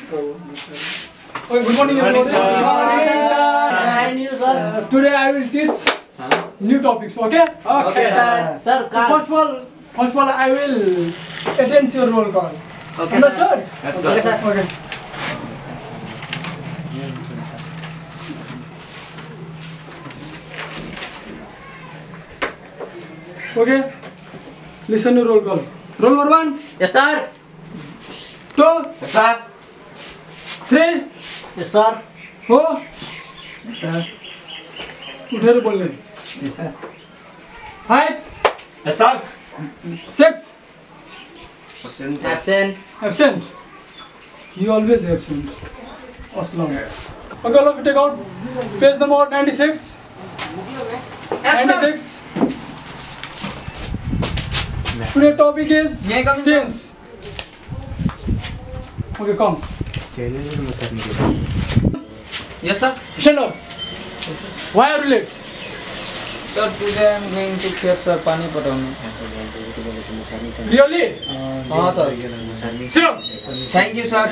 Okay, good morning everyone. Good morning, sir. And you, sir? Today I will teach new topics. Okay? Okay, sir. Sir, First of all, I will attend your roll call. Okay, Understood? Yes, sir. Okay, sir. Okay. Okay. Listen to roll call. Roll number 1. Yes, sir. 2. Yes, sir. 3. Yes, sir. 4. Sir उठेर बोल्ने. Yes sir 5. Yes sir 6. Absent. Absent. You always absent. Aslam. Okay, all of you take out page number 96. 96. Today topic is tense. Okay, come. Yes, sir. Stand up. Why are you late? Sir, today I am going to fetch sir pani patawnu. Really? Sir. Sit down. Thank you, sir.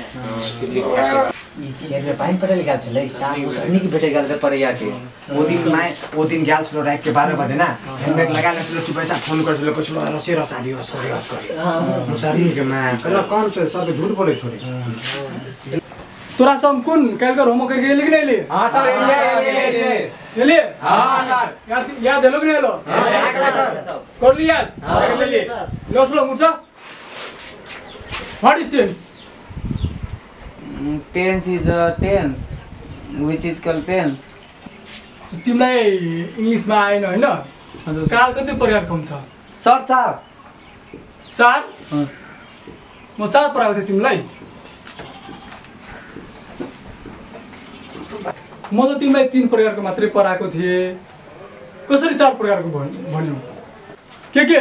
ये पानी पटा लिखा छ ले शाम उसनी की बेटे गल पर या के वो दिन गयाल छ रात के 12 बजे ना हेलमेट लगा ले चुप छ फोन कर ले कुछ रसे रसारी हो सॉरी मुसारी के मैं कल कौन छ सर के झूठ बोले छोरे तोरा सब कुन कल कर होमवर्क करके लिख नहीं ले? हां सर ये ले? हां सर याद है लोग नहीं लो? सर कर लिया याद? ले ले लो स्लो उठा. What is tense? Tense is a tense, which is called tense. तिमीलाई इंग्लिशमा आएन हैन? हजुर. काल कति प्रकारको हुन्छ? Sir, sir. 4? म 4 पढाएको थिएँ तिमीलाई. म त तिमीलाई 3 प्रकारको मात्रै पढाएको थिएँ. कसरी 4 प्रकारको भन्यौ? के?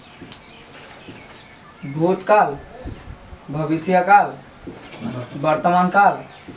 भूतकाल, भविष्यकाल, वर्तमान काल,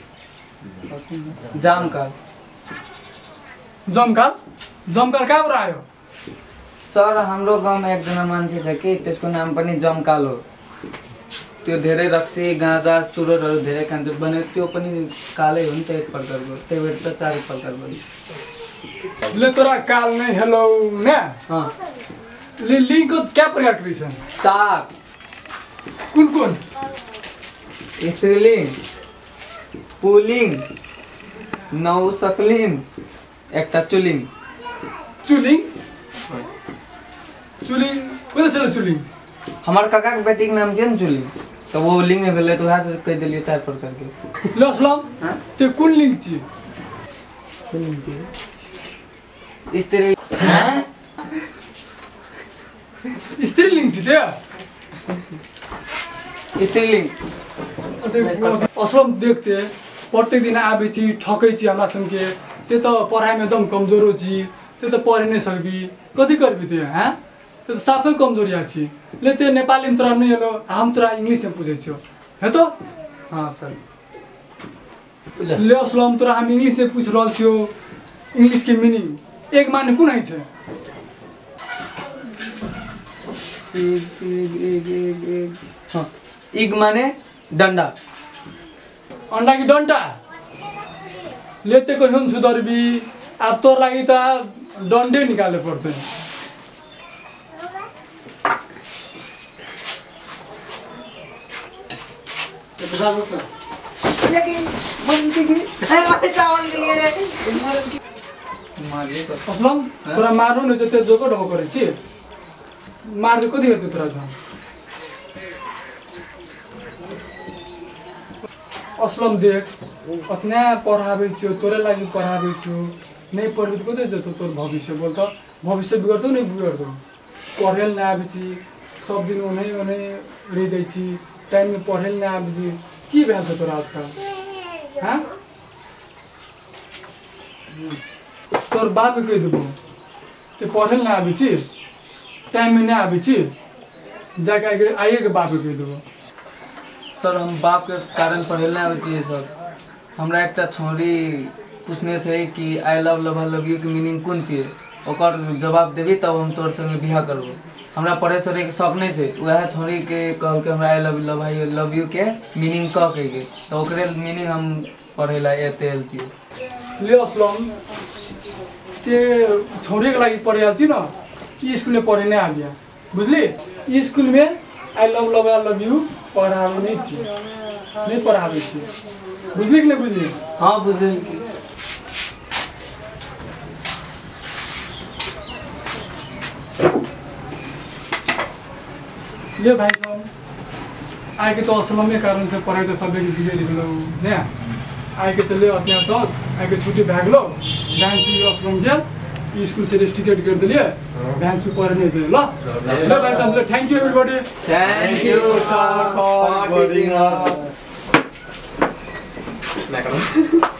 जामकाल. जमकाल? जमकाल कहाँबाट आयो? सर हाम्रो गाउँमा एकजना मान्छे छ कि त्यसको नाम पनि जमकाल हो. त्यो धेरै रक्सी गाँजा चुरोटहरु धेरै खान्छ भने त्यो पनि कालै हो नि त एक प्रकारको. त्यही भएर त 4 प्रकारको. ले तोरा काल नै हेलो न? हां. ले लिंक क्या प्रकार के छन्? 4 कुन? स्त्रीलिंग, पुलिंग, नौसकलिंग, একটা চুলিং. चुलिंग? कौन से चुलिंग? हमार काका के बेटी के नाम छै न चुलिंग. तो वो लिंग में भेलै तो वहाँ से कह देलिए 4 प्रकार के. लो असलम. ते कुन लिंग छी? कुन छै? स्त्री. हैं? स्त्रीलिंग छी ते? स्त्रीलिंग. असलम देखते प्रत्येक दिन आबे छी ठकै छी हमरा संगे. ते तो पढ़ाई में एकदम कमजोर हो छी. ते तो पढ़ नहीं सकबी. कथि करबी ते? हैं? ते तो साफे कमजोर या छी. ले ते नेपाली में तोरा नहीं हेलो. हम तोरा इंग्लिश में पूछे छियो. है तो? हाँ सर. ले असलम तोरा हम इंग्लिश में पूछ रहल छियो. इंग्लिश के मीनिंग एक माने कुन है छै? हाँ. इग माने डंडा. अंडा की डंडा लेते को हुन सुधरबी. अब तोर लागि त डंडे निकाले पड़ते. असलम तोरा मारू न जते जोको ढको करे छी. मार दे कथि हेतु तोरा छ? असलम देख अतना पढ़ाबे छियो तोरे लागि पढ़ाबे छियो. नहीं पढ़बी त कतै जतो तोर भविष्य बोल त. भविष्य बिगड़तो नहीं बिगड़तो. पढ़ेल ना आबे छी सब दिन ओने रह जाई छी. टाइम में पढ़ेल ना आबे छी. की भेल छ तोरा आजकल? हां तोर बाप कह देबो ते पढ़ेल ना आबे छी. टाइम में ना आबे छी. जाके आइए के बाप कह देबो. सर हम बाप के कारण पढ़े ना आवे छियै सर. हमरा एकटा छोरी पूछने छै कि आई लव यू के मीनिंग कोन छियै. ओकर जवाब देबी तब हम तोर संगे बियाह करबो. हमरा पढ़े सढ़े के शौक नहीं छै, वह छोड़ी के कहल के हमरा आई लव यू के मीनिंग कह के तो ओकरे मीनिंग हम पढ़े ला एते आयल छी। ले असलम ते छोड़े के लागि पढ़े आयल छी ना, ई स्कूल में पढ़े नहीं आ गया बुझली। ई स्कूल में आई लव यू पढ़ावे नहीं छी, नहीं पढ़ावे छी, बुझली कि नहीं बुझली? हाँ बुझली। ले भाई साहब आए के तो असलम के कारण से पढ़ाई तो सब बिगड़ गेलो ने, आए के तो ले अत्या तक आए के छुट्टी भाग लो डांस असलम के स्कूल से टिकट कर दिलिए डांस से पढ़ने दे ल। ले भाई साहब thank you everybody. Thank you sir for boarding us.